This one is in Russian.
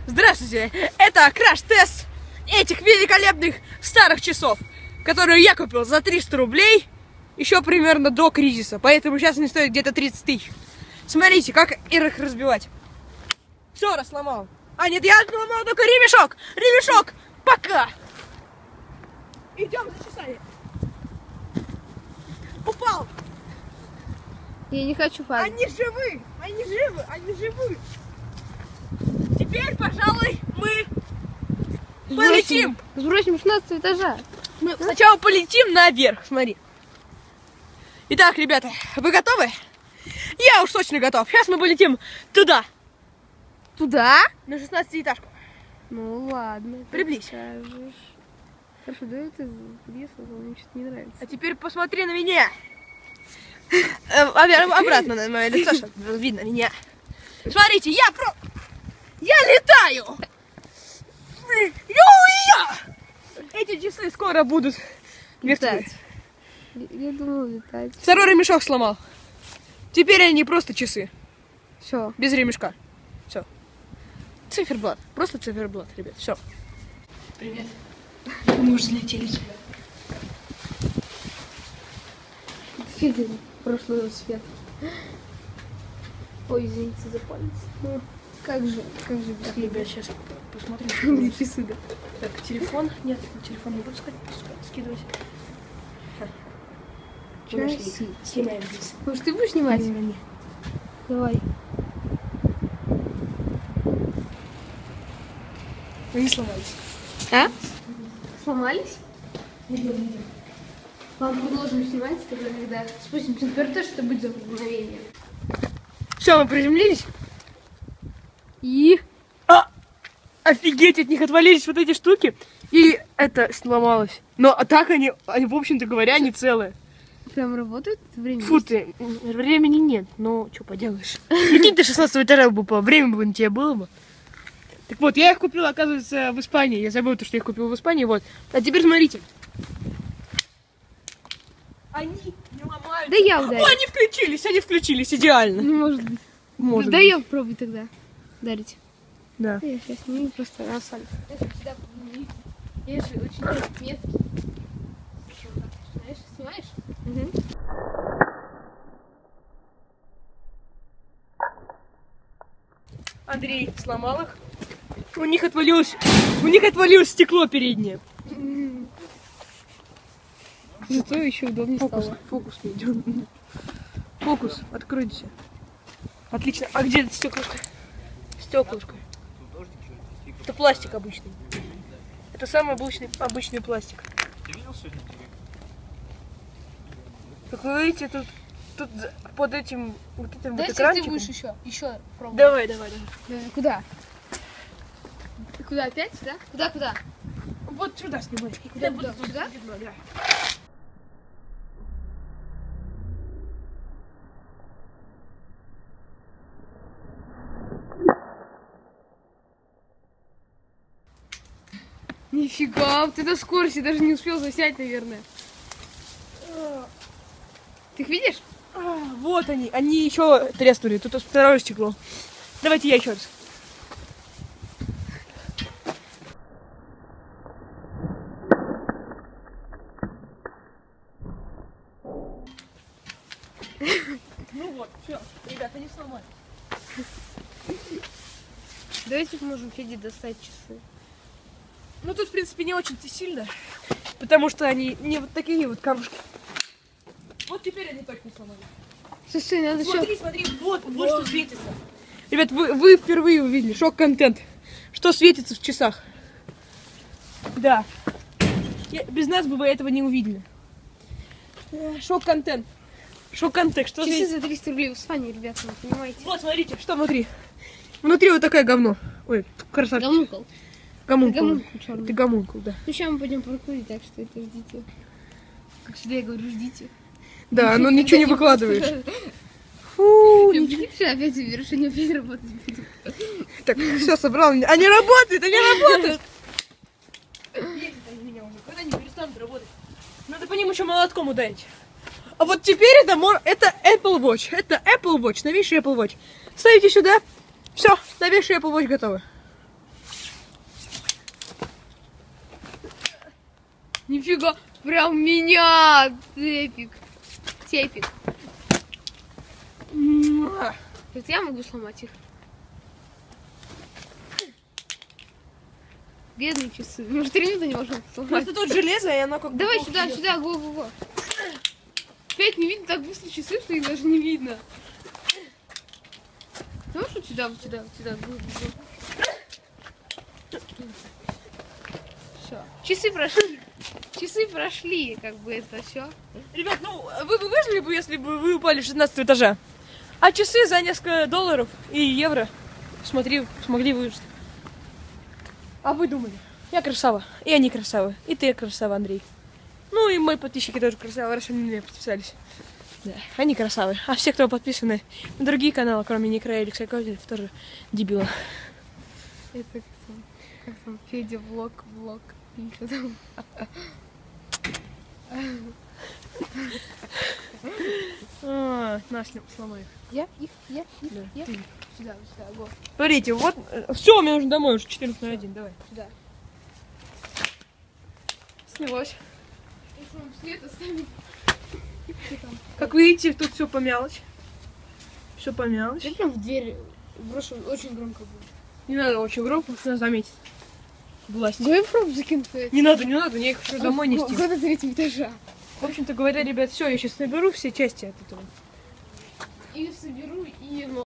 Здравствуйте! Это краш-тест этих великолепных старых часов, которые я купил за 300 рублей еще примерно до кризиса. Поэтому сейчас они стоят где-то 30 тысяч. Смотрите, как их разбивать. Все, сломал. А, нет, я сломал только ремешок. Ремешок! Пока! Идем за часами. Упал! Я не хочу падать. Они живы! Они живы! Они живы! Теперь, пожалуй, мы полетим. Сбросим 16 этажа. Мы сначала полетим наверх, смотри. Итак, ребята, вы готовы? Я уж точно готов. Сейчас мы полетим туда. Туда? На 16-этажку. Ну ладно. Приблизь. Хорошо, да это кресло, мне что-то не нравится. А теперь посмотри на меня. Обратно на мое лицо, чтобы видно меня. Смотрите, я летаю! Эти часы скоро будут летать. Я думал летать. Второй ремешок сломал. Теперь они просто часы. Все. Без ремешка. Все. Циферблат. Просто циферблат, ребят. Все. Привет. Мы уже взлетели. Фигня. Прошлый свет. Ой, извините за палец. Ну, как же Так, ребят, сейчас посмотрим. часы, да. Так, телефон. Нет, телефон не буду скидывать. Снимаем здесь. Может, ты будешь снимать? Давай. Они сломались. А? Сломались? Ладно, продолжим снимать, тогда, когда спустимся на вертолет, что будет за мгновение. Все, мы приземлились. И... Офигеть, от них отвалились вот эти штуки. И это сломалось. Но а так они, в общем-то говоря, они целые. Прям работают? Время Фу ты, времени нет, но что поделаешь. Прикинь, ты 16 этажа бы упал, время бы на тебе было бы. Так вот, я их купил, оказывается, в Испании. Я забыл, что я их купил в Испании, вот. А теперь смотрите. Они не ломаются. Да я ударил. О, они включились, идеально. Не может быть. Может Да быть. я попробую тогда дарить. Да. Я сейчас сниму просто рассаль. Я же очень меткий. Знаешь, снимаешь? Угу. Андрей сломал их. У них отвалилось стекло переднее. Зато еще удобнее стало. Фокус не идет. Фокус, откройся. Отлично. А где это стеклышко? Стеклышко. Это пластик обычный. Это самый обычный пластик. Как вы видите, тут под этим вот этим вот экранчиком. Ты будешь еще пробовать. Давай. Куда? Куда опять? Сюда? Куда? Вот сюда снимай. Куда? Сюда? Да. Нифига, ты на скорости даже не успел заснять, наверное. Ты их видишь? Вот они еще треснули. Тут второе стекло. Давайте я еще раз. Ну вот, все, ребята, не сломали. Давайте поможем Феде достать часы. Ну тут, в принципе, не очень-то сильно, потому что они не вот такие вот камушки. Вот теперь они точно сломали. Слушай, надо Смотри, вот что светится. Ребят, вы впервые увидели шок-контент. Что светится в часах. Да. Без нас бы вы этого не увидели. Шок-контент. Шок-контент. Что часы светится? за 300 рублей в Испании, ребята, вы понимаете? Вот, смотрите, что внутри. Внутри вот такое говно. Ой, красавчик. Гомункул. Гомункул. Гомункул черный. Ты гомункул, да. Ну, сейчас мы пойдем прокурить, так что это ждите. Как всегда я говорю, ждите. Да, но ничего не выкладываешь. Фу, ты же опять уберешь, они опять работать будут. Так, все, собрал. Они работают, они работают. Ездят они меня уже, когда они перестанут работать. Надо по ним еще молотком ударить. А вот теперь это Apple Watch. Это Apple Watch, новейший Apple Watch. Ставите сюда. Все, новейший Apple Watch готовы. Нифига, прям меня! Тепик. Тепик. Это я могу сломать их. Бедные часы. Может, 3 минуты не можем сломать. Просто тут железо, и оно как бы... Давай сюда, сюда, го-го-го. Опять не видно так быстро часы, что их даже не видно. Давай вот сюда, вот сюда, вот сюда. Го-го-го. Все. Часы прошли. Часы прошли, как бы это все. Ребят, ну вы бы выжили бы, если бы вы упали с 16 этажа. А часы за несколько долларов и евро смогли выжить. А вы думали? Я красава, и они красавы, и ты красава, Андрей. Ну и мои подписчики тоже красавы, раз они на меня подписались. Да, они красавы. А все, кто подписаны на другие каналы, кроме Некра и Алексея Козырев, тоже дебилы. Это как там, Федя влог. И что там? На, сломай. Я? Да, ты. Сюда, го. Смотрите, вот, все, мне нужно домой, уже 14:01, давай. Сюда. Снялось. Если вам свет оставить. Как вы видите, тут все помялось. Все помялось. Я прям в дверь брошу, очень громко будет. Не надо очень громко, нас заметит. Власть. GoPro закинуть. Не надо, мне их уже домой нести. До 3-го этажа. В общем-то говоря, ребят, все, я сейчас наберу все части от этого. И соберу, и